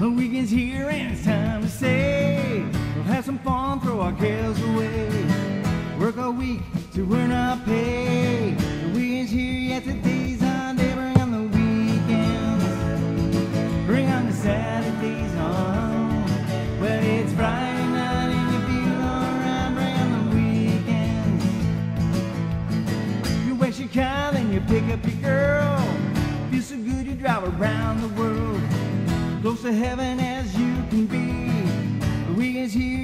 The weekend's here and it's time to say we'll have some fun, throw our cares away. Work all week to earn our pay. The weekend's here, yet today's our day. Bring on the weekends, bring on the Saturdays on. Well, it's Friday night and you feel alright. Bring on the weekends. You waste your car, then you pick up your girl. Feels so good you drive around the world, close to heaven as you can be. The weekend's here.